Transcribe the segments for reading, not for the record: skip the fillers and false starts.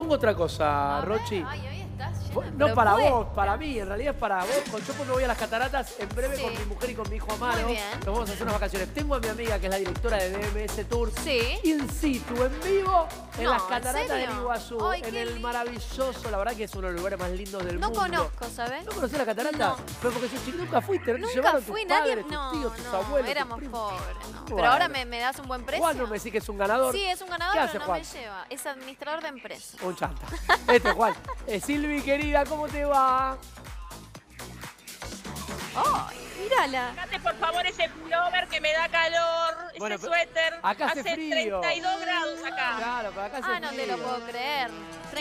propongo otra cosa, Rochi. Ay, hoy estás llena de No para vos, propuestas. para mí, en realidad es para vos. Yo porque voy a las cataratas en breve Sí. con mi mujer y con mi hijo Amaro. Muy bien. Nos vamos a hacer unas vacaciones. Tengo a mi amiga que es la directora de DMS Tour. Sí. In situ, en vivo, en No, las ¿en cataratas del serio? Iguazú. Ay, en qué el lindo. maravilloso, la verdad que es uno de los lugares más lindos del No mundo. conozco, ¿sabes? ¿No conocés la catarata? No. Pero porque sos chiquita, nunca fuiste, ¿no? Te Nunca llevaron fui, tus nadie. padres, No, tus tíos, tus no, abuelos, tus éramos primos. pobres, ¿no? Bueno. Pero ahora me das un buen precio. Juan no me decís que es un ganador. Sí, es un ganador, ¿Qué pero hace no Juan? me lleva. Es administrador de empresa. Un chanta. Juan. Silvi, querida, ¿cómo te va? ¡Ay, mírala! Sacate por favor ese pullover que me da calor, Bueno, ese pero suéter. acá hace frío. 32 grados acá. Claro, pero acá hace Ah, no te lo frío. puedo creer.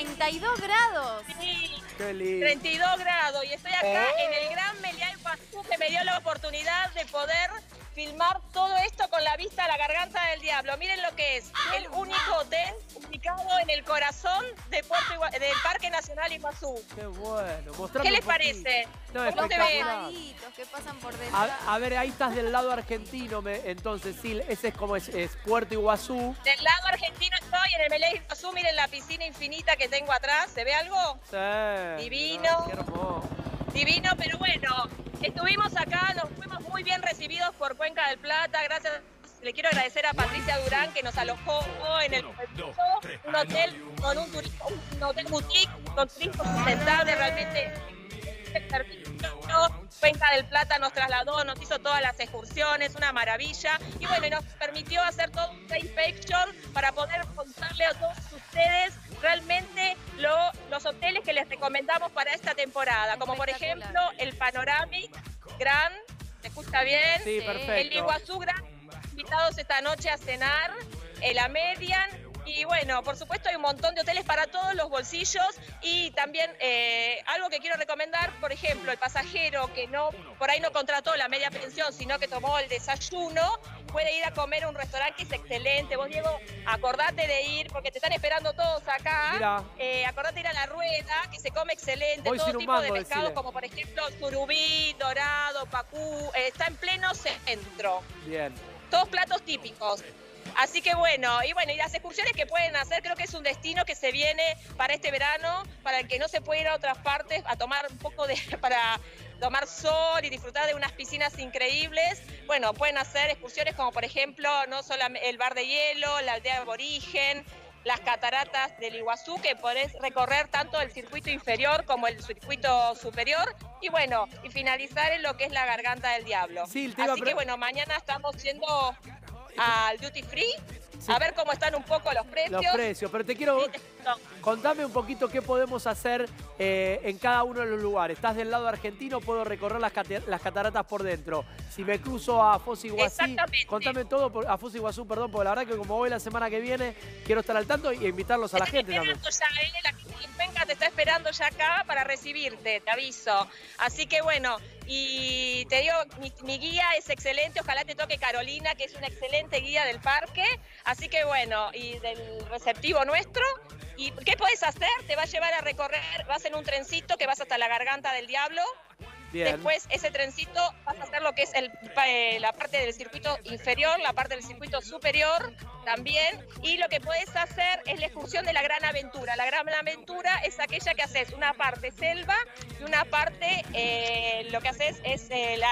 32 grados. Sí, Qué lindo. 32 grados y estoy acá en el Gran Meliá Iguazú que me dio la oportunidad de poder filmar todo esto con la vista a la Garganta del Diablo. Miren lo que es el único hotel ubicado en el corazón de del Parque Nacional Iguazú. Qué bueno. Mostrame ¿Qué les un poquito. parece? No, ¿Cómo te ven? espectacular. Bajaditos que pasan por dentro. A ver, ahí estás del lado argentino, entonces, Sil, ese es como es Puerto Iguazú. Del lado argentino estoy, en el Meliá Iguazú, miren la piscina infinita que tengo atrás, ¿se ve algo? Sí. Divino. Qué hermoso. Divino, pero bueno, estuvimos acá, nos fuimos muy bien recibidos por Cuenca del Plata, gracias. Le quiero agradecer a Patricia Durán que nos alojó en el un hotel con un hotel boutique con turismo sustentable, realmente servicio. Cuenca del Plata nos trasladó, nos hizo todas las excursiones, una maravilla. Y bueno, y nos permitió hacer todo un inspection para poder contarle a todos ustedes realmente los hoteles que les recomendamos para esta temporada. Como por Espectacular. ejemplo el Panoramic Grand, ¿se escucha bien? Sí, Sí. perfecto. El Iguazú Grand, invitados esta noche a cenar, el Amerian. Y bueno, por supuesto hay un montón de hoteles para todos los bolsillos y también algo que quiero recomendar, por ejemplo, el pasajero que por ahí no contrató la media pensión, sino que tomó el desayuno, puede ir a comer a un restaurante que es excelente. Vos, Diego, acordate de ir, porque te están esperando todos acá. Mirá. Acordate de ir a La Rueda, que se come excelente, Voy todo sin un tipo mango, de pescados, decile. como por ejemplo surubí, dorado, pacú, está en pleno centro. Bien. Todos platos típicos. Así que bueno, y las excursiones que pueden hacer, creo que es un destino que se viene para este verano, para el que no se puede ir a otras partes a tomar un poco para tomar sol y disfrutar de unas piscinas increíbles. Bueno, pueden hacer excursiones como por ejemplo, no solamente el bar de hielo, la aldea aborigen, las cataratas del Iguazú, que podés recorrer tanto el circuito inferior como el circuito superior, y bueno, y finalizar en lo que es la Garganta del Diablo. Sí, te iba a Así que bueno, mañana estamos yendo al Duty Free, Sí. a ver cómo están un poco los precios. Los precios, pero te quiero... Contame un poquito qué podemos hacer en cada uno de los lugares. Estás del lado argentino, puedo recorrer las cataratas por dentro. Si me cruzo a Foz Iguazú, Exactamente. contame todo a Foz Iguazú, perdón, porque la verdad que como voy la semana que viene, quiero estar al tanto y invitarlos a la gente también. La gente de Cuenca te está esperando ya acá para recibirte, te aviso. Así que bueno, y te digo, mi guía es excelente, ojalá te toque Carolina, que es una excelente guía del parque. Así que bueno, y del receptivo nuestro. ¿Y qué puedes hacer? Te va a llevar a recorrer, vas en un trencito que vas hasta la Garganta del Diablo. Bien. Después, ese trencito, vas a hacer lo que es la parte del circuito inferior, la parte del circuito superior también. Y lo que puedes hacer es la excursión de la Gran Aventura. La Gran Aventura es aquella que haces una parte selva y una parte, lo que haces es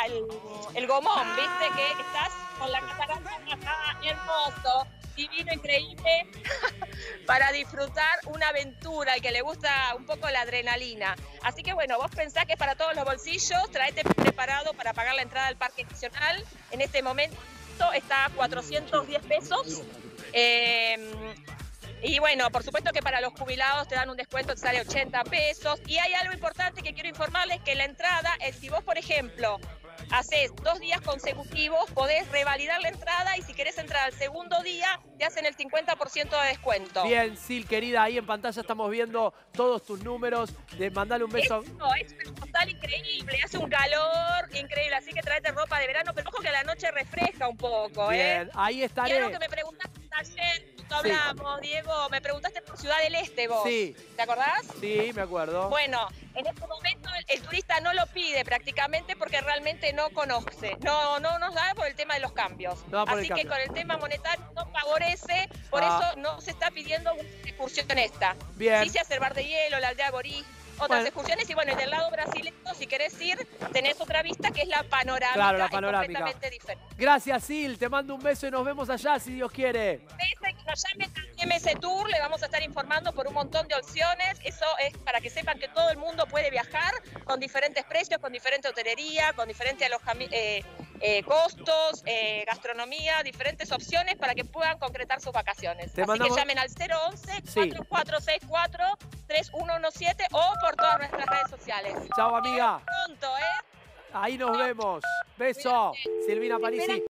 el gomón, ¿viste? Que estás con la catarata acá, hermoso, divino, increíble, para disfrutar una aventura y que le gusta un poco la adrenalina. Así que bueno, vos pensás que es para todos los bolsillos, traete preparado para pagar la entrada al Parque Nacional. En este momento está a 410 pesos. Y bueno, por supuesto que para los jubilados te dan un descuento que sale 80 pesos. Y hay algo importante que quiero informarles, que la entrada es, si vos, por ejemplo, haces 2 días consecutivos, podés revalidar la entrada y si querés entrar al segundo día, te hacen el 50% de descuento. Bien, Sil, querida, ahí en pantalla estamos viendo todos tus números. Mandale un beso. Es una postal increíble, hace un calor increíble, así que tráete ropa de verano, pero ojo que a la noche refresca un poco, Bien, ahí Y estaré. algo que me preguntaste ayer, cuando hablamos, Diego, me preguntaste por Ciudad del Este vos. Sí. ¿Te acordás? Sí, me acuerdo. Bueno, en este momento el turista no lo pide prácticamente porque realmente no conoce, no nos da por el tema de los cambios. No, por el Así que cambio. con el tema monetario no favorece, por eso no se está pidiendo una excursión esta. Bien. Sí se hace el bar de hielo, la aldea aborí, otras Bueno. excursiones, y bueno, y del lado brasileño, si querés ir, tenés otra vista que es la panorámica. Claro, la es panorámica. completamente diferente. Gracias, Sil. Te mando un beso y nos vemos allá, si Dios quiere. Que nos llamen a MS Tour, le vamos a estar informando por un montón de opciones. Eso es para que sepan que todo el mundo puede viajar con diferentes precios, con diferente hotelería, con diferentes costos, gastronomía, diferentes opciones para que puedan concretar sus vacaciones. Así que llamen al 011-4464-3117 o por todas nuestras redes sociales. Chao, amiga. Pronto, ¿eh? Ahí nos vemos. Beso. Silvina Parisi.